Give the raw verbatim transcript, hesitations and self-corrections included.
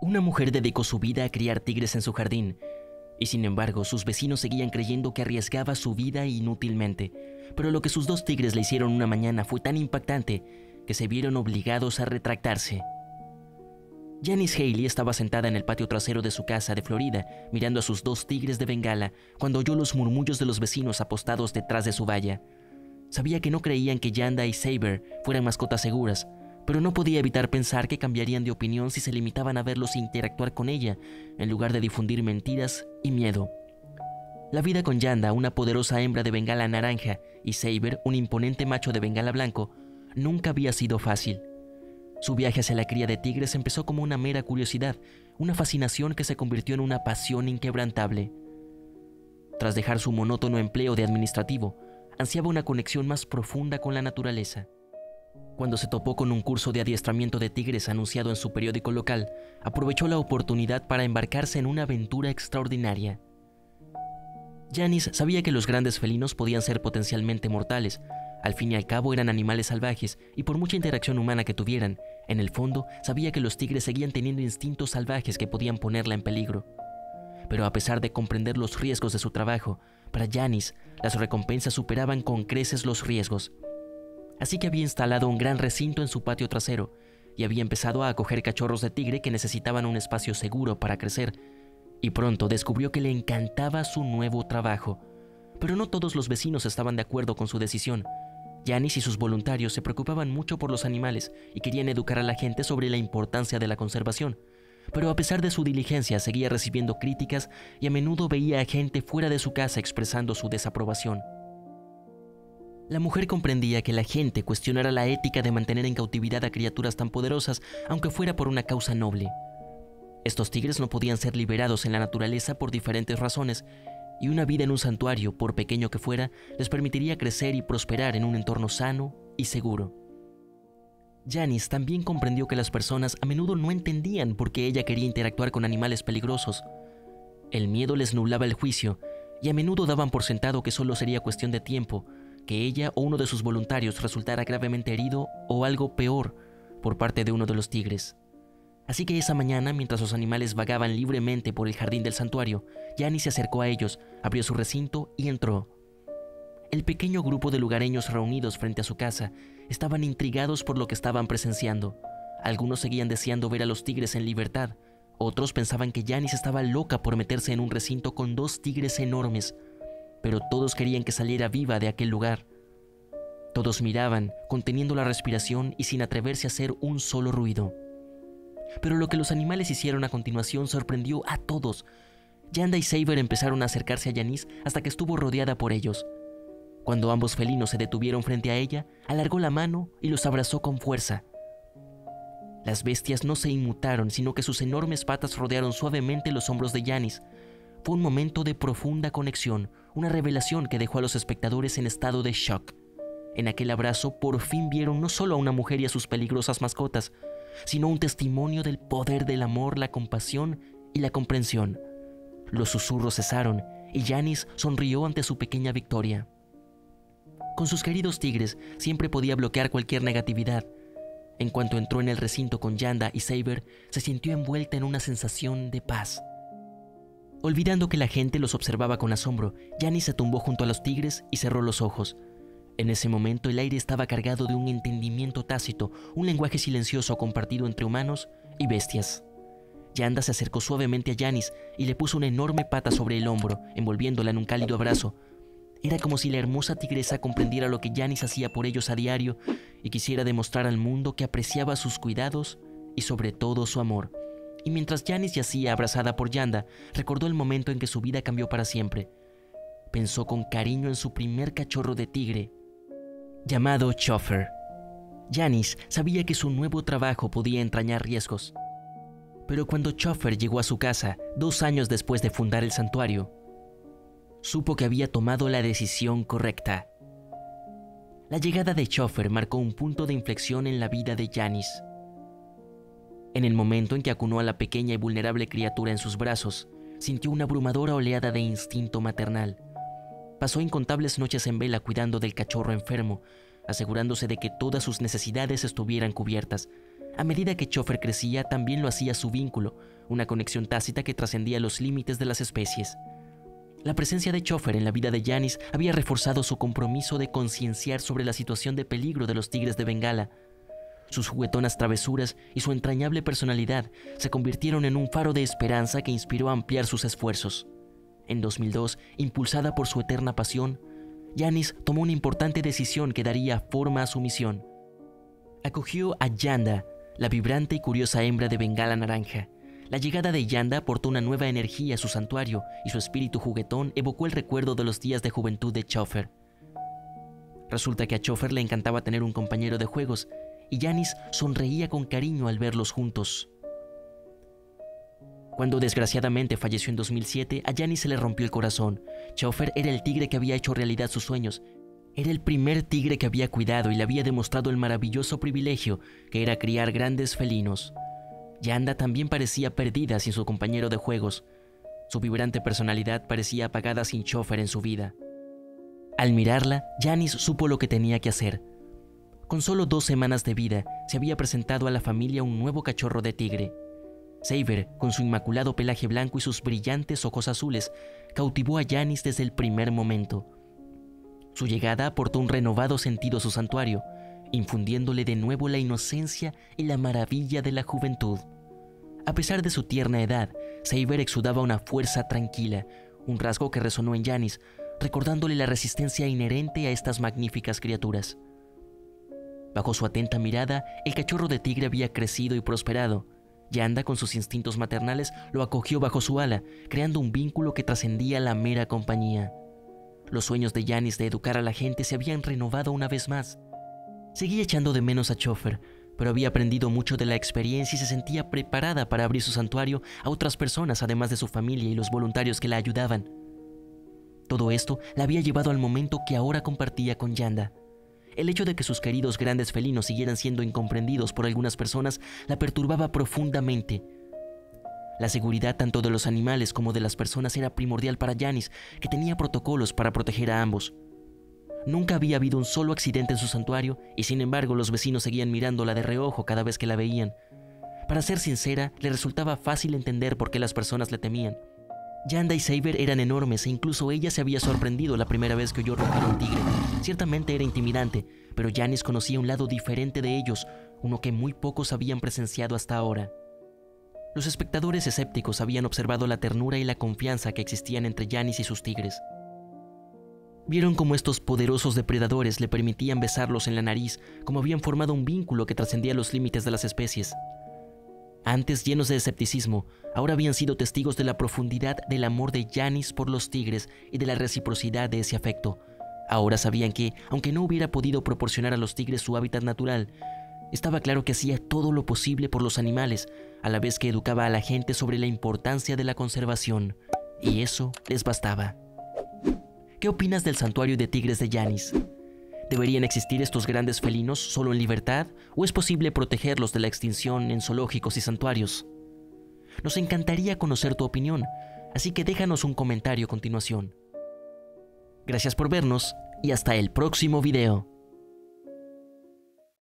Una mujer dedicó su vida a criar tigres en su jardín, y sin embargo sus vecinos seguían creyendo que arriesgaba su vida inútilmente. Pero lo que sus dos tigres le hicieron una mañana fue tan impactante que se vieron obligados a retractarse. Janice Haley estaba sentada en el patio trasero de su casa de Florida, mirando a sus dos tigres de Bengala, cuando oyó los murmullos de los vecinos apostados detrás de su valla. Sabía que no creían que Yanda y Saber fueran mascotas seguras, pero no podía evitar pensar que cambiarían de opinión si se limitaban a verlos interactuar con ella, en lugar de difundir mentiras y miedo. La vida con Yanda, una poderosa hembra de Bengala naranja, y Saber, un imponente macho de Bengala blanco, nunca había sido fácil. Su viaje hacia la cría de tigres empezó como una mera curiosidad, una fascinación que se convirtió en una pasión inquebrantable. Tras dejar su monótono empleo de administrativo, ansiaba una conexión más profunda con la naturaleza. Cuando se topó con un curso de adiestramiento de tigres anunciado en su periódico local, aprovechó la oportunidad para embarcarse en una aventura extraordinaria. Janice sabía que los grandes felinos podían ser potencialmente mortales. Al fin y al cabo eran animales salvajes, y por mucha interacción humana que tuvieran, en el fondo sabía que los tigres seguían teniendo instintos salvajes que podían ponerla en peligro. Pero a pesar de comprender los riesgos de su trabajo, para Janice las recompensas superaban con creces los riesgos. Así que había instalado un gran recinto en su patio trasero y había empezado a acoger cachorros de tigre que necesitaban un espacio seguro para crecer, y pronto descubrió que le encantaba su nuevo trabajo. Pero no todos los vecinos estaban de acuerdo con su decisión. Janice y sus voluntarios se preocupaban mucho por los animales y querían educar a la gente sobre la importancia de la conservación. Pero a pesar de su diligencia seguía recibiendo críticas y a menudo veía a gente fuera de su casa expresando su desaprobación. La mujer comprendía que la gente cuestionara la ética de mantener en cautividad a criaturas tan poderosas, aunque fuera por una causa noble. Estos tigres no podían ser liberados en la naturaleza por diferentes razones, y una vida en un santuario, por pequeño que fuera, les permitiría crecer y prosperar en un entorno sano y seguro. Janice también comprendió que las personas a menudo no entendían por qué ella quería interactuar con animales peligrosos. El miedo les nublaba el juicio, y a menudo daban por sentado que solo sería cuestión de tiempo que ella o uno de sus voluntarios resultara gravemente herido o algo peor por parte de uno de los tigres. Así que esa mañana, mientras los animales vagaban libremente por el jardín del santuario, Janice se acercó a ellos, abrió su recinto y entró. El pequeño grupo de lugareños reunidos frente a su casa estaban intrigados por lo que estaban presenciando. Algunos seguían deseando ver a los tigres en libertad. Otros pensaban que Janice estaba loca por meterse en un recinto con dos tigres enormes, pero todos querían que saliera viva de aquel lugar. Todos miraban, conteniendo la respiración y sin atreverse a hacer un solo ruido. Pero lo que los animales hicieron a continuación sorprendió a todos. Yanda y Saber empezaron a acercarse a Janice hasta que estuvo rodeada por ellos. Cuando ambos felinos se detuvieron frente a ella, alargó la mano y los abrazó con fuerza. Las bestias no se inmutaron, sino que sus enormes patas rodearon suavemente los hombros de Janice. Fue un momento de profunda conexión, una revelación que dejó a los espectadores en estado de shock. En aquel abrazo por fin vieron no solo a una mujer y a sus peligrosas mascotas, sino un testimonio del poder del amor, la compasión y la comprensión. Los susurros cesaron y Janice sonrió ante su pequeña victoria. Con sus queridos tigres siempre podía bloquear cualquier negatividad. En cuanto entró en el recinto con Yanda y Saber, se sintió envuelta en una sensación de paz. Olvidando que la gente los observaba con asombro, Janice se tumbó junto a los tigres y cerró los ojos. En ese momento el aire estaba cargado de un entendimiento tácito, un lenguaje silencioso compartido entre humanos y bestias. Yanda se acercó suavemente a Janice y le puso una enorme pata sobre el hombro, envolviéndola en un cálido abrazo. Era como si la hermosa tigresa comprendiera lo que Janice hacía por ellos a diario y quisiera demostrar al mundo que apreciaba sus cuidados y sobre todo su amor. Y mientras Janice yacía abrazada por Yanda, recordó el momento en que su vida cambió para siempre. Pensó con cariño en su primer cachorro de tigre, llamado Chopper. Janice sabía que su nuevo trabajo podía entrañar riesgos. Pero cuando Chopper llegó a su casa, dos años después de fundar el santuario, supo que había tomado la decisión correcta. La llegada de Chopper marcó un punto de inflexión en la vida de Janice. En el momento en que acunó a la pequeña y vulnerable criatura en sus brazos, sintió una abrumadora oleada de instinto maternal. Pasó incontables noches en vela cuidando del cachorro enfermo, asegurándose de que todas sus necesidades estuvieran cubiertas. A medida que Chopher crecía, también lo hacía su vínculo, una conexión tácita que trascendía los límites de las especies. La presencia de Chopher en la vida de Janice había reforzado su compromiso de concienciar sobre la situación de peligro de los tigres de Bengala. Sus juguetonas travesuras y su entrañable personalidad se convirtieron en un faro de esperanza que inspiró a ampliar sus esfuerzos. En dos mil dos, impulsada por su eterna pasión, Janice tomó una importante decisión que daría forma a su misión. Acogió a Yanda, la vibrante y curiosa hembra de Bengala naranja. La llegada de Yanda aportó una nueva energía a su santuario y su espíritu juguetón evocó el recuerdo de los días de juventud de Chopher. Resulta que a Chopher le encantaba tener un compañero de juegos y Janice sonreía con cariño al verlos juntos. Cuando desgraciadamente falleció en dos mil siete, a Janice se le rompió el corazón. Chopher era el tigre que había hecho realidad sus sueños. Era el primer tigre que había cuidado y le había demostrado el maravilloso privilegio que era criar grandes felinos. Yanda también parecía perdida sin su compañero de juegos. Su vibrante personalidad parecía apagada sin Chopher en su vida. Al mirarla, Janice supo lo que tenía que hacer. Con solo dos semanas de vida, se había presentado a la familia un nuevo cachorro de tigre. Saber, con su inmaculado pelaje blanco y sus brillantes ojos azules, cautivó a Janice desde el primer momento. Su llegada aportó un renovado sentido a su santuario, infundiéndole de nuevo la inocencia y la maravilla de la juventud. A pesar de su tierna edad, Saber exudaba una fuerza tranquila, un rasgo que resonó en Janice, recordándole la resistencia inherente a estas magníficas criaturas. Bajo su atenta mirada, el cachorro de tigre había crecido y prosperado. Yanda, con sus instintos maternales, lo acogió bajo su ala, creando un vínculo que trascendía la mera compañía. Los sueños de Janice de educar a la gente se habían renovado una vez más. Seguía echando de menos a Chopher, pero había aprendido mucho de la experiencia y se sentía preparada para abrir su santuario a otras personas, además de su familia y los voluntarios que la ayudaban. Todo esto la había llevado al momento que ahora compartía con Yanda. El hecho de que sus queridos grandes felinos siguieran siendo incomprendidos por algunas personas la perturbaba profundamente. La seguridad tanto de los animales como de las personas era primordial para Janice, que tenía protocolos para proteger a ambos. Nunca había habido un solo accidente en su santuario y sin embargo los vecinos seguían mirándola de reojo cada vez que la veían. Para ser sincera, le resultaba fácil entender por qué las personas le temían. Yanda y Saber eran enormes e incluso ella se había sorprendido la primera vez que oyó rugir a un tigre. Ciertamente era intimidante, pero Janice conocía un lado diferente de ellos, uno que muy pocos habían presenciado hasta ahora. Los espectadores escépticos habían observado la ternura y la confianza que existían entre Janice y sus tigres. Vieron cómo estos poderosos depredadores le permitían besarlos en la nariz, cómo habían formado un vínculo que trascendía los límites de las especies. Antes llenos de escepticismo, ahora habían sido testigos de la profundidad del amor de Janice por los tigres y de la reciprocidad de ese afecto. Ahora sabían que, aunque no hubiera podido proporcionar a los tigres su hábitat natural, estaba claro que hacía todo lo posible por los animales, a la vez que educaba a la gente sobre la importancia de la conservación. Y eso les bastaba. ¿Qué opinas del santuario de tigres de Janice? ¿Deberían existir estos grandes felinos solo en libertad o es posible protegerlos de la extinción en zoológicos y santuarios? Nos encantaría conocer tu opinión, así que déjanos un comentario a continuación. Gracias por vernos y hasta el próximo video.